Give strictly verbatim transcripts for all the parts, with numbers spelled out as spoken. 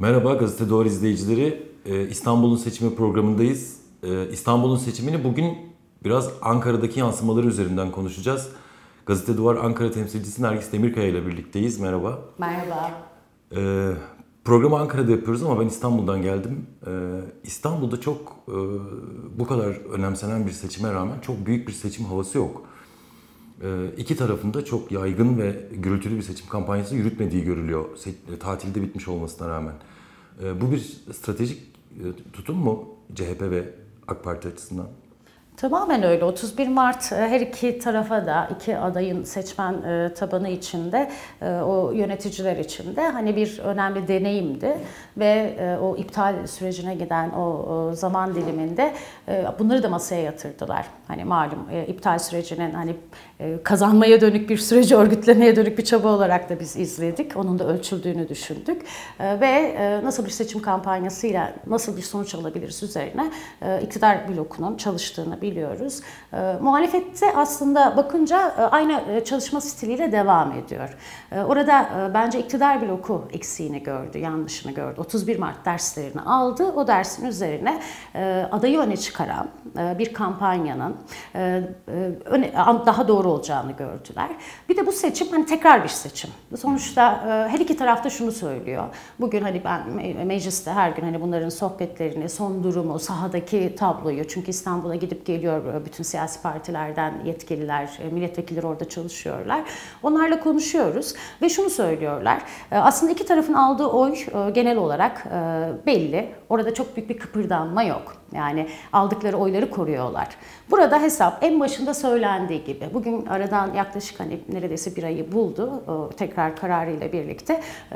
Merhaba Gazete Duvar izleyicileri. Ee, İstanbul'un seçimi programındayız. Ee, İstanbul'un seçimini bugün biraz Ankara'daki yansımaları üzerinden konuşacağız. Gazete Duvar Ankara temsilcisi Nergis Demirkaya ile birlikteyiz. Merhaba. Merhaba. Ee, programı Ankara'da yapıyoruz ama ben İstanbul'dan geldim. Ee, İstanbul'da çok e, bu kadar önemsenen bir seçime rağmen çok büyük bir seçim havası yok. Ee, iki tarafında çok yaygın ve gürültülü bir seçim kampanyası yürütmediği görülüyor. Se- tatilde bitmiş olmasına rağmen. Ee, bu bir stratejik e, tutum mu C H P ve AK Parti açısından? Tamamen öyle. otuz bir Mart her iki tarafa da, iki adayın seçmen tabanı içinde, o yöneticiler için de hani bir önemli deneyimdi ve o iptal sürecine giden o zaman diliminde bunları da masaya yatırdılar. Hani malum iptal sürecinin hani kazanmaya dönük bir süreci örgütlemeye dönük bir çaba olarak da biz izledik. Onun da ölçüldüğünü düşündük ve nasıl bir seçim kampanyasıyla nasıl bir sonuç alabiliriz üzerine iktidar blokunun çalıştığını biliyoruz. E, muhalefette aslında bakınca e, aynı çalışma stiliyle devam ediyor. E, orada e, bence iktidar bloku eksiğini gördü, yanlışını gördü. otuz bir Mart derslerini aldı. O dersin üzerine e, adayı öne çıkaran e, bir kampanyanın e, öne, daha doğru olacağını gördüler. Bir de bu seçim hani tekrar bir seçim. Sonuçta e, her iki tarafta şunu söylüyor. Bugün hani ben mecliste her gün hani bunların sohbetlerini, son durumu, sahadaki tabloyu, çünkü İstanbul'a gidip geliyor bütün siyasi partilerden yetkililer, milletvekilleri orada çalışıyorlar. Onlarla konuşuyoruz ve şunu söylüyorlar. Aslında iki tarafın aldığı oy genel olarak belli. Orada çok büyük bir kıpırdanma yok. Yani aldıkları oyları koruyorlar. Burada hesap en başında söylendiği gibi. Bugün aradan yaklaşık hani neredeyse bir ayı buldu tekrar kararıyla birlikte.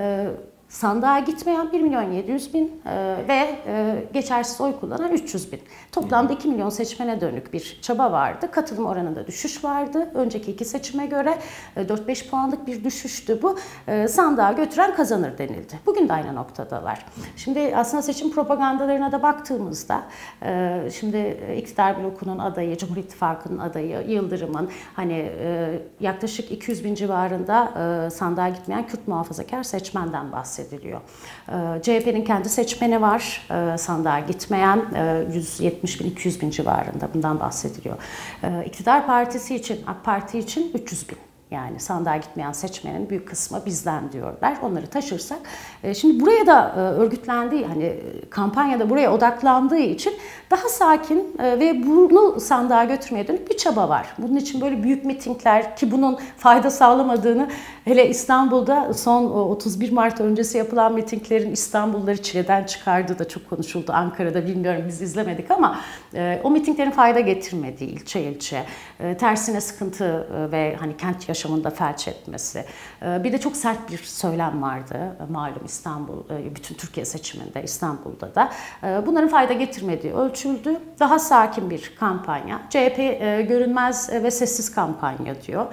Sandığa gitmeyen bir milyon yedi yüz bin e, ve e, geçersiz oy kullanan üç yüz bin. Toplamda iki milyon seçmene dönük bir çaba vardı. Katılım oranında düşüş vardı. Önceki iki seçime göre e, dört beş puanlık bir düşüştü bu. E, sandığa götüren kazanır denildi. Bugün de aynı noktadalar. Şimdi aslında seçim propagandalarına da baktığımızda e, şimdi iktidar blokunun adayı, Cumhur İttifakı'nın adayı Yıldırım'ın hani e, yaklaşık iki yüz bin civarında e, sandığa gitmeyen Kürt muhafazakar seçmenden bahsediyor. Ediliyor. C H P'nin kendi seçmeni var, sandığa gitmeyen yüz yetmiş bin iki yüz bin civarında, bundan bahsediliyor. İktidar partisi için, AK Parti için üç yüz bin. Yani sandığa gitmeyen seçmenin büyük kısmı bizden diyorlar. Onları taşırsak. Şimdi buraya da örgütlendiği, hani kampanyada buraya odaklandığı için daha sakin ve bunu sandığa götürmeye dönük bir çaba var. Bunun için böyle büyük mitingler, ki bunun fayda sağlamadığını, hele İstanbul'da son otuz bir Mart öncesi yapılan mitinglerin İstanbulluları çileden çıkardığı da çok konuşuldu. Ankara'da bilmiyorum, biz izlemedik ama o mitinglerin fayda getirmediği ilçe ilçe, tersine sıkıntı ve hani kent yaşamında felç etmesi. Bir de çok sert bir söylem vardı malum İstanbul, bütün Türkiye seçiminde, İstanbul'da da. Bunların fayda getirmediği ölçüldü. Daha sakin bir kampanya. C H P görünmez ve sessiz kampanya diyor.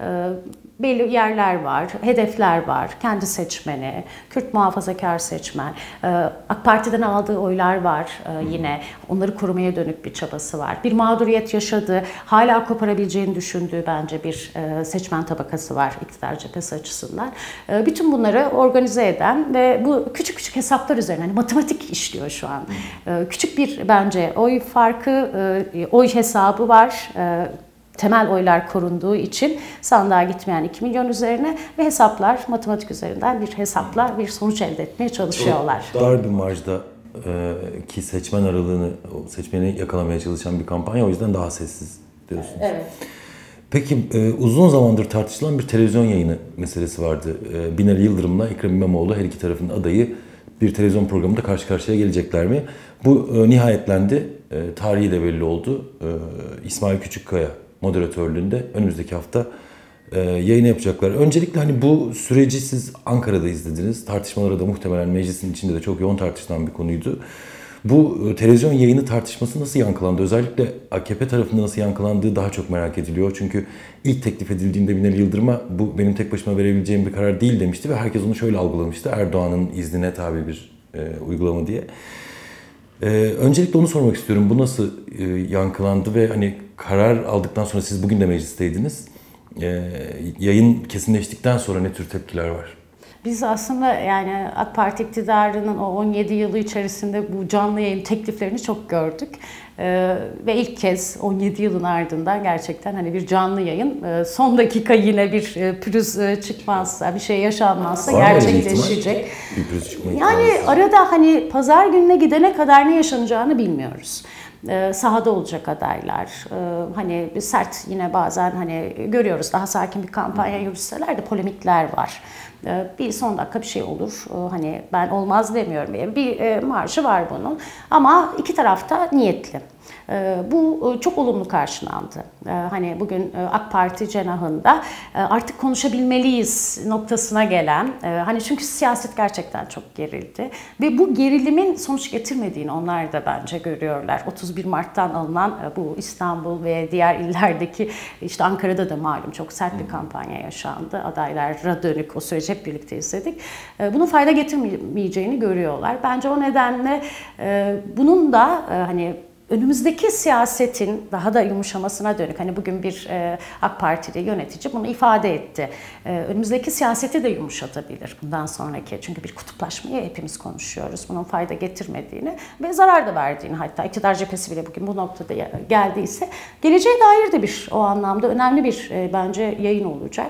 Belli yerler var, hedefler var, kendi seçmeni, Kürt muhafazakar seçmen, AK Parti'den aldığı oylar var yine, onları korumaya dönük bir çabası var. Bir mağduriyet yaşadığı, hala koparabileceğini düşündüğü bence bir seçmen tabakası var iktidar cephesi açısından. Bütün bunları organize eden ve bu küçük küçük hesaplar üzerine, hani matematik işliyor şu an. Küçük bir bence oy farkı, oy hesabı var. Temel oylar korunduğu için sandığa gitmeyen iki milyon üzerine ve hesaplar matematik üzerinden bir hesapla bir sonuç elde etmeye çalışıyorlar. Çok dar bir marjda e, ki seçmen aralığını, seçmeni yakalamaya çalışan bir kampanya, o yüzden daha sessiz diyorsunuz. Evet. Peki e, uzun zamandır tartışılan bir televizyon yayını meselesi vardı. E, Binali Yıldırım'la Ekrem İmamoğlu, her iki tarafın adayı, bir televizyon programında karşı karşıya gelecekler mi? Bu e, nihayetlendi. E, tarihi de belli oldu. E, İsmail Küçükkaya moderatörlüğünde önümüzdeki hafta e, yayını yapacaklar. Öncelikle hani bu süreci siz Ankara'da izlediniz. Tartışmaları da muhtemelen meclisin içinde de çok yoğun tartışılan bir konuydu. Bu e, televizyon yayını tartışması nasıl yankılandı? Özellikle A K P tarafında nasıl yankılandığı daha çok merak ediliyor. Çünkü ilk teklif edildiğinde Binali Yıldırım'a bu benim tek başıma verebileceğim bir karar değil demişti ve herkes onu şöyle algılamıştı: Erdoğan'ın iznine tabi bir e, uygulama diye. Ee, öncelikle onu sormak istiyorum. Bu nasıl e, yankılandı ve hani karar aldıktan sonra, siz bugün de meclisteydiniz. Ee, yayın kesinleştikten sonra ne tür tepkiler var? Biz aslında yani AK Parti iktidarının o on yedi yılı içerisinde bu canlı yayın tekliflerini çok gördük. Ee, ve ilk kez on yedi yılın ardından gerçekten hani bir canlı yayın e, son dakika yine bir e, pürüz e, çıkmazsa, bir şey yaşanmazsa Var mı öyle gerçekleşecek. Bir pürüz çıkma Yani ihtimali? arada hani pazar gününe gidene kadar ne yaşanacağını bilmiyoruz. Ee, sahada olacak adaylar, ee, hani bir sert yine bazen hani görüyoruz daha sakin bir kampanya yürütseler de polemikler var. Ee, bir son dakika bir şey olur, ee, hani ben olmaz demiyorum, bir e, marşı var bunun ama iki tarafta niyetli. Bu çok olumlu karşılandı. Hani bugün AK Parti cenahında artık konuşabilmeliyiz noktasına gelen, hani çünkü siyaset gerçekten çok gerildi ve bu gerilimin sonuç getirmediğini onlar da bence görüyorlar. otuz bir Mart'tan alınan bu İstanbul ve diğer illerdeki, işte Ankara'da da malum çok sert bir kampanya yaşandı. Adaylara dönük o süreci hep birlikte izledik. Bunun fayda getirmeyeceğini görüyorlar. Bence o nedenle bunun da hani önümüzdeki siyasetin daha da yumuşamasına dönük, hani bugün bir e, AK Partili yönetici bunu ifade etti. E, önümüzdeki siyaseti de yumuşatabilir bundan sonraki. Çünkü bir kutuplaşmayı hepimiz konuşuyoruz. Bunun fayda getirmediğini ve zarar da verdiğini, hatta iktidar cephesi bile bugün bu noktada geldiyse geleceğe dair de bir o anlamda önemli bir e, bence yayın olacak.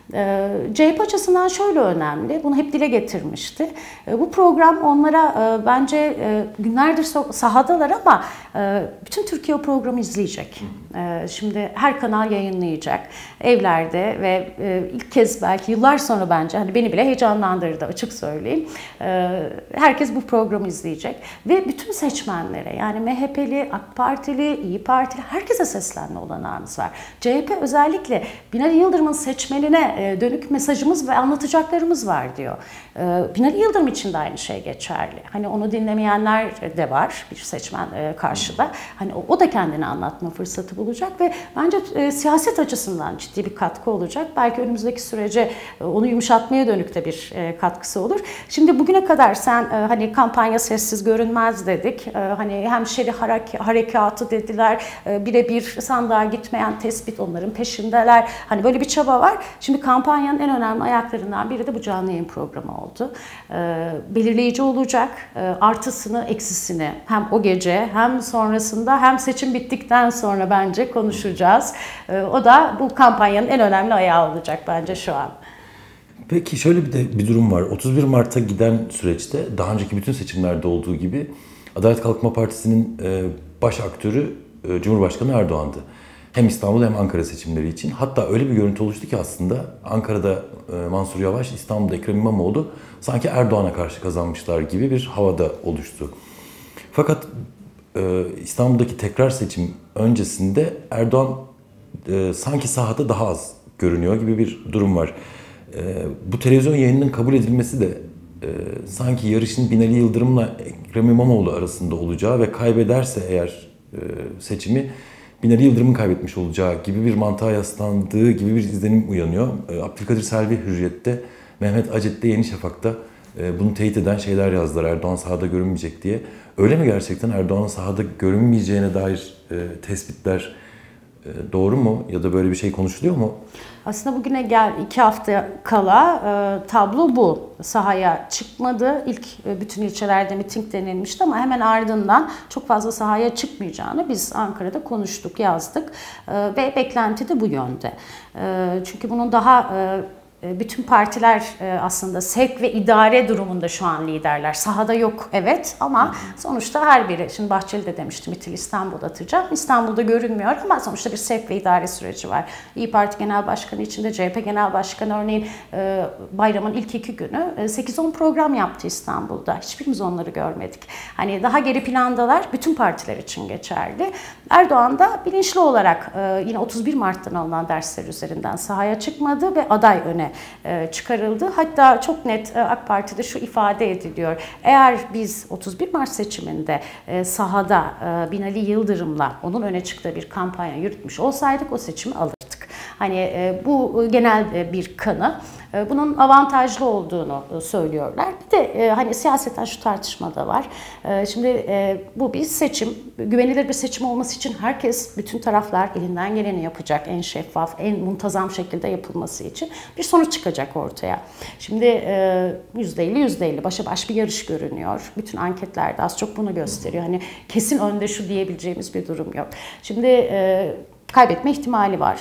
C H P açısından şöyle önemli, bunu hep dile getirmişti. Bu program onlara bence günlerdir sahadalar ama bütün Türkiye o programı izleyecek. Şimdi her kanal yayınlayacak, evlerde ve ilk kez belki yıllar sonra bence hani beni bile heyecanlandırdı, açık söyleyeyim. Herkes bu programı izleyecek ve bütün seçmenlere, yani M H P'li, AK Partili, İYİ Partili herkese seslenme olanağınız var. C H P özellikle Binali Yıldırım'ın seçmenine dönük mesajımız ve anlatacaklarımız var diyor. Binali Yıldırım için de aynı şey geçerli. Hani onu dinlemeyenler de var, bir seçmen karşıda. Hani o da kendini anlatma fırsatı bulacak ve bence e, siyaset açısından ciddi bir katkı olacak. Belki önümüzdeki sürece e, onu yumuşatmaya dönük de bir e, katkısı olur. Şimdi bugüne kadar sen e, hani kampanya sessiz görünmez dedik. E, hani hemşeri harek harekatı dediler. E, birebir sandığa gitmeyen tespit, onların peşindeler. Hani böyle bir çaba var. Şimdi kampanyanın en önemli ayaklarından biri de bu canlı yayın programı oldu. E, belirleyici olacak. E, artısını, eksisini hem o gece hem sonrasında hem seçim bittikten sonra bence konuşacağız. O da bu kampanyanın en önemli ayağı olacak bence şu an. Peki şöyle bir de bir durum var. otuz bir Mart'a giden süreçte daha önceki bütün seçimlerde olduğu gibi Adalet Kalkınma Partisi'nin baş aktörü Cumhurbaşkanı Erdoğan'dı. Hem İstanbul hem Ankara seçimleri için. Hatta öyle bir görüntü oluştu ki aslında Ankara'da Mansur Yavaş, İstanbul'da Ekrem İmamoğlu sanki Erdoğan'a karşı kazanmışlar gibi bir havada oluştu. Fakat İstanbul'daki tekrar seçim öncesinde Erdoğan e, sanki sahada daha az görünüyor gibi bir durum var. E, bu televizyon yayınının kabul edilmesi de e, sanki yarışın Binali Yıldırım'la Ekrem İmamoğlu arasında olacağı ve kaybederse eğer e, seçimi Binali Yıldırım'ın kaybetmiş olacağı gibi bir mantığa yaslandığı gibi bir izlenim uyanıyor. E, Abdülkadir Selvi Hürriyet'te, Mehmet Acet'te, Yeni Şafak'ta e, bunu teyit eden şeyler yazdılar. Erdoğan sahada görünmeyecek diye. Öyle mi gerçekten? Erdoğan'ın sahada görünmeyeceğine dair e, tespitler e, doğru mu? Ya da böyle bir şey konuşuluyor mu? Aslında bugüne gel iki hafta kala e, tablo bu. Sahaya çıkmadı. İlk e, bütün ilçelerde miting denilmişti ama hemen ardından çok fazla sahaya çıkmayacağını biz Ankara'da konuştuk, yazdık e, ve beklenti de bu yönde. E, çünkü bunun daha e, bütün partiler aslında sevk ve idare durumunda şu an liderler. Sahada yok evet ama sonuçta her biri, şimdi Bahçeli de demişti MİT'il İstanbul'da atacağım. İstanbul'da görünmüyor ama sonuçta bir sevk ve idare süreci var. İYİ Parti Genel Başkanı içinde C H P Genel Başkanı örneğin bayramın ilk iki günü sekiz on program yaptı İstanbul'da. Hiçbirimiz onları görmedik. Hani daha geri plandalar, bütün partiler için geçerli. Erdoğan da bilinçli olarak yine otuz bir Mart'tan alınan dersler üzerinden sahaya çıkmadı ve aday öne çıkarıldı. Hatta çok net AK Parti'de şu ifade ediliyor. Eğer biz otuz bir Mart seçiminde sahada Binali Yıldırım'la onun öne çıktığı bir kampanya yürütmüş olsaydık o seçimi alırdık. Hani e, bu genel e, bir kanı. E, bunun avantajlı olduğunu e, söylüyorlar. Bir de e, hani siyaseten şu tartışma da var. E, şimdi e, bu bir seçim. Güvenilir bir seçim olması için herkes, bütün taraflar elinden geleni yapacak. En şeffaf, en muntazam şekilde yapılması için bir sonuç çıkacak ortaya. Şimdi e, yüzde elli yüzde elli başa baş bir yarış görünüyor. Bütün anketlerde az çok bunu gösteriyor. Hani kesin önde şu diyebileceğimiz bir durum yok. Şimdi e, kaybetme ihtimali var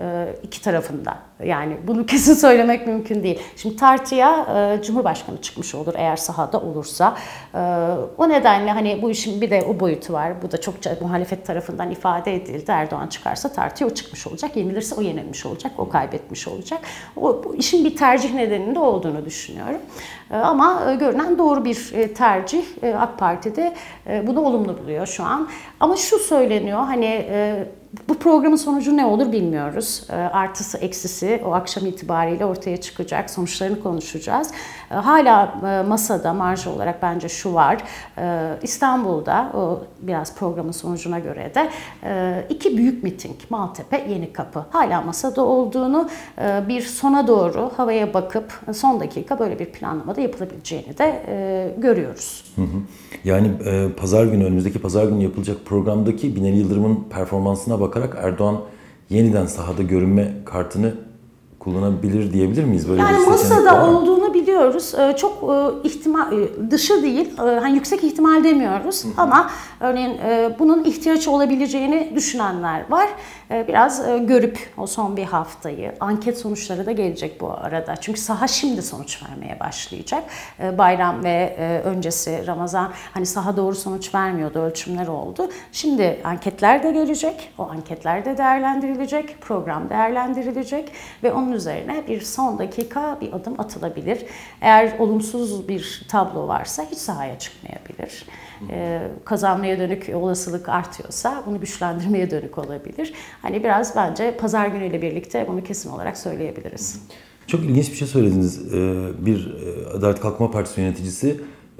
iki tarafında. Yani bunu kesin söylemek mümkün değil. Şimdi tartıya e, Cumhurbaşkanı çıkmış olur eğer sahada olursa. E, o nedenle hani bu işin bir de o boyutu var. Bu da çokça muhalefet tarafından ifade edildi. Erdoğan çıkarsa tartıya o çıkmış olacak. Yenilirse o yenilmiş olacak. O kaybetmiş olacak. O, bu işin bir tercih nedeninde olduğunu düşünüyorum. E, ama e, görünen doğru bir e, tercih. E, AK Parti'de e, bunu olumlu buluyor şu an. Ama şu söyleniyor hani e, bu programın sonucu ne olur bilmiyoruz. E, artısı eksisi o akşam itibariyle ortaya çıkacak. Sonuçlarını konuşacağız. E, hala e, masada marj olarak bence şu var. E, İstanbul'da o biraz programın sonucuna göre de e, iki büyük miting Maltepe, Yenikapı hala masada olduğunu e, bir sona doğru havaya bakıp son dakika böyle bir planlamada yapılabileceğini de e, görüyoruz. Hı hı. Yani e, pazar günü önümüzdeki pazar günü yapılacak programdaki Binali Yıldırım'ın performansına bakarak Erdoğan yeniden sahada görünme kartını kullanabilir diyebilir miyiz? Böyle yani bir masada olduğunu biliyoruz. Çok ihtimal dışı değil, hani yüksek ihtimal demiyoruz. Hı hı. Ama örneğin bunun ihtiyaç olabileceğini düşünenler var. Biraz görüp o son bir haftayı, anket sonuçları da gelecek bu arada. Çünkü saha şimdi sonuç vermeye başlayacak. Bayram ve öncesi Ramazan hani saha doğru sonuç vermiyordu, ölçümler oldu. Şimdi anketler de gelecek. O anketler de değerlendirilecek, program değerlendirilecek ve onun üzerine bir son dakika bir adım atılabilir. Eğer olumsuz bir tablo varsa hiç sahaya çıkmayabilir. Ee, kazanmaya dönük olasılık artıyorsa bunu güçlendirmeye dönük olabilir. Hani biraz bence pazar günüyle birlikte bunu kesin olarak söyleyebiliriz. Çok ilginç bir şey söylediniz. Bir Adalet Kalkınma Partisi yöneticisi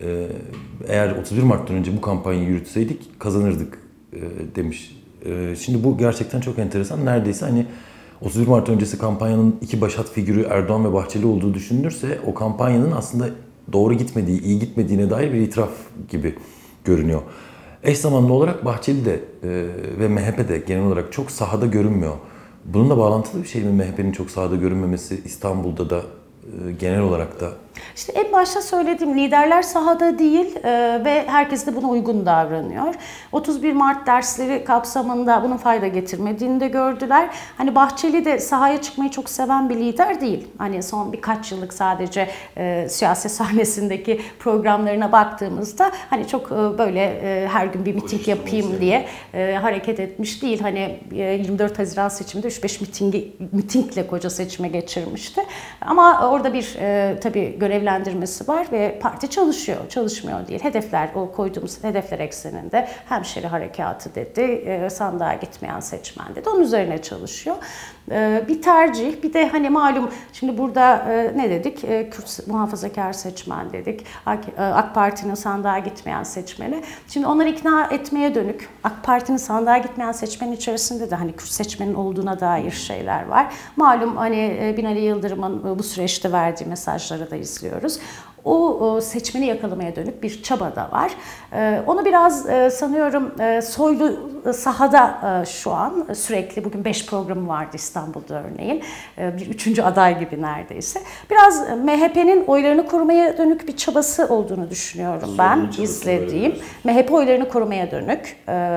eğer otuz bir Mart'tan önce bu kampanyayı yürütseydik kazanırdık demiş. Şimdi bu gerçekten çok enteresan. Neredeyse hani otuz bir Mart öncesi kampanyanın iki başat figürü Erdoğan ve Bahçeli olduğu düşünülürse o kampanyanın aslında doğru gitmediği, iyi gitmediğine dair bir itiraf gibi görünüyor. Eş zamanlı olarak Bahçeli de e, ve M H P de genel olarak çok sahada görünmüyor. Bununla bağlantılı bir şey mi M H P'nin çok sahada görünmemesi İstanbul'da da e, genel olarak da? İşte en başta söylediğim liderler sahada değil e, ve herkes de buna uygun davranıyor. otuz bir Mart dersleri kapsamında bunun fayda getirmediğini de gördüler. Hani Bahçeli de sahaya çıkmayı çok seven bir lider değil. Hani son birkaç yıllık sadece e, siyaset sahnesindeki programlarına baktığımızda hani çok e, böyle e, her gün bir miting yapayım diye e, hareket etmiş değil. Hani e, yirmi dört Haziran seçiminde üç beş mitingi, mitingle koca seçime geçirmişti. Ama orada bir e, tabii görevlendirmesi var ve parti çalışıyor, çalışmıyor değil. Hedefler, o koyduğumuz hedefler ekseninde hemşeri harekatı dedi, sandığa gitmeyen seçmen dedi. Onun üzerine çalışıyor. Bir tercih, bir de hani malum şimdi burada ne dedik? Kürt muhafazakar seçmen dedik. AK Parti'nin sandığa gitmeyen seçmeni. Şimdi onları ikna etmeye dönük AK Parti'nin sandığa gitmeyen seçmenin içerisinde de hani Kürt seçmenin olduğuna dair şeyler var. Malum hani Binali Yıldırım'ın bu süreçte verdiği mesajları da izliyoruz. O seçmeni yakalamaya dönük bir çaba da var. Onu biraz sanıyorum Soylu sahada şu an sürekli, bugün beş programı vardı İstanbul'da örneğin. Bir üçüncü aday gibi neredeyse. Biraz M H P'nin oylarını korumaya dönük bir çabası olduğunu düşünüyorum ben izlediğim. M H P oylarını korumaya dönük.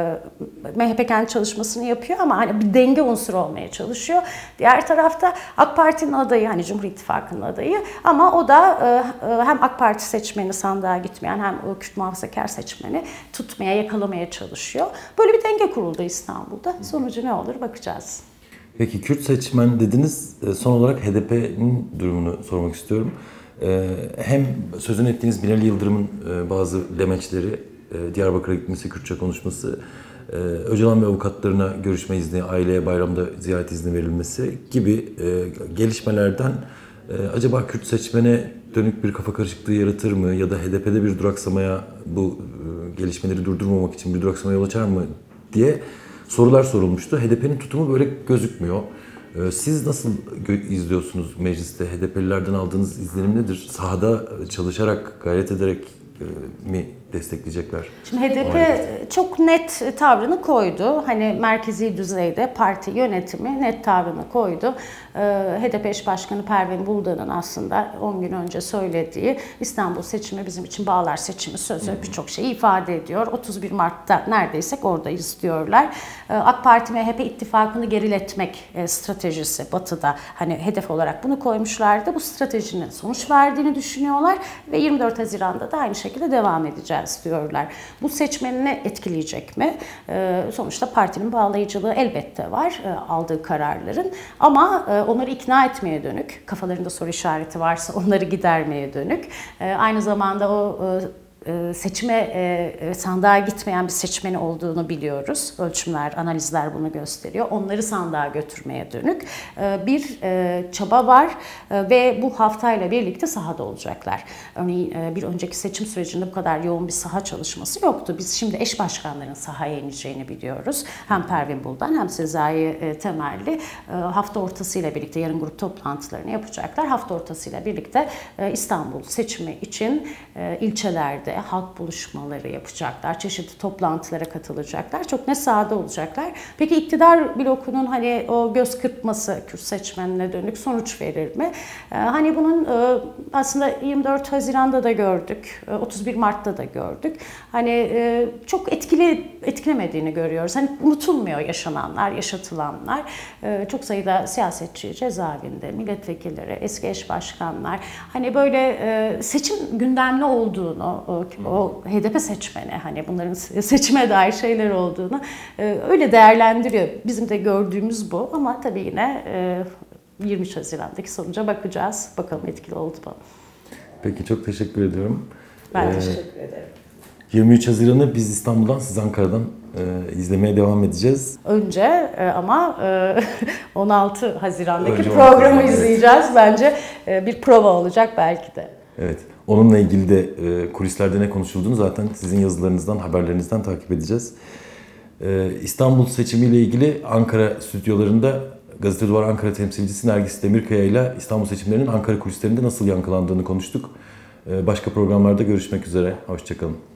M H P kendi çalışmasını yapıyor ama hani bir denge unsuru olmaya çalışıyor. Diğer tarafta AK Parti'nin adayı, hani Cumhur İttifakı'nın adayı ama o da hem AK Parti seçmeni sandığa gitmeyen hem o Kürt muhafazakar seçmeni tutmaya, yakalamaya çalışıyor. Böyle bir denge kuruldu İstanbul'da. Sonucu ne olur bakacağız. Peki Kürt seçmen dediniz. Son olarak H D P'nin durumunu sormak istiyorum. Hem sözünü ettiğiniz Binali Yıldırım'ın bazı demeçleri, Diyarbakır'a gitmesi, Kürtçe konuşması, Öcalan ve avukatlarına görüşme izni, aileye bayramda ziyaret izni verilmesi gibi gelişmelerden acaba Kürt seçmene dönük bir kafa karışıklığı yaratır mı ya da H D P'de bir duraksamaya, bu gelişmeleri durdurmamak için bir duraksamaya yol açar mı diye sorular sorulmuştu. H D P'nin tutumu böyle gözükmüyor. Ee, Siz nasıl gö- izliyorsunuz mecliste? H D P'lilerden aldığınız izlenim nedir? Sahada çalışarak, gayret ederek e, mi destekleyecekler? Şimdi H D P çok net tavrını koydu. Hani merkezi düzeyde parti yönetimi net tavrını koydu. H D P eş başkanı Pervin Buldan'ın aslında on gün önce söylediği İstanbul seçimi bizim için bağlar seçimi sözü birçok şeyi ifade ediyor. otuz bir Mart'ta neredeysek oradayız diyorlar. AK Parti M H P ittifakını geriletmek stratejisi Batı'da hani hedef olarak bunu koymuşlardı. Bu stratejinin sonuç verdiğini düşünüyorlar ve yirmi dört Haziran'da da aynı şekilde devam edeceğiz diyorlar. Bu seçmenini etkileyecek mi? Sonuçta partinin bağlayıcılığı elbette var aldığı kararların ama onları ikna etmeye dönük, kafalarında soru işareti varsa onları gidermeye dönük. Aynı zamanda o seçime, sandığa gitmeyen bir seçmeni olduğunu biliyoruz. Ölçümler, analizler bunu gösteriyor. Onları sandığa götürmeye dönük bir çaba var ve bu haftayla birlikte sahada olacaklar. Örneğin bir önceki seçim sürecinde bu kadar yoğun bir saha çalışması yoktu. Biz şimdi eş başkanların sahaya ineceğini biliyoruz. Hem Pervin Buldan hem Sezai Temelli hafta ortasıyla birlikte yarın grup toplantılarını yapacaklar. Hafta ortasıyla birlikte İstanbul seçimi için ilçelerde halk buluşmaları yapacaklar, çeşitli toplantılara katılacaklar. Çok ne sahada olacaklar. Peki iktidar blokunun hani o göz kırpması Kürt seçmenine dönük sonuç verir mi? Ee, hani bunun e, aslında yirmi dört Haziran'da da gördük, otuz bir Mart'ta da gördük. Hani e, çok etkili etkilemediğini görüyoruz. Hani unutulmuyor yaşananlar, yaşatılanlar. E, çok sayıda siyasetçi cezaevinde, milletvekilleri, eski eş başkanlar. Hani böyle e, seçim gündemli olduğunu, o, o H D P seçmeni, hani bunların seçime dair şeyler olduğunu e, öyle değerlendiriyor. Bizim de gördüğümüz bu ama tabii yine e, yirmi üç Haziran'daki sonuca bakacağız. Bakalım etkili oldu mu? Peki çok teşekkür ediyorum. Ben Ee, teşekkür ederim. yirmi üç Haziran'ı biz İstanbul'dan, siz Ankara'dan e, izlemeye devam edeceğiz. Önce e, ama e, on altı Haziran'daki Önce programı evet. izleyeceğiz. Bence e, bir prova olacak belki de. Evet. Onunla ilgili de e, kulislerde ne konuşulduğunu zaten sizin yazılarınızdan, haberlerinizden takip edeceğiz. E, İstanbul seçimiyle ilgili Ankara stüdyolarında Gazete Duvar Ankara temsilcisi Nergis Demirkaya ile İstanbul seçimlerinin Ankara kulislerinde nasıl yankılandığını konuştuk. E, başka programlarda görüşmek üzere. Hoşça kalın.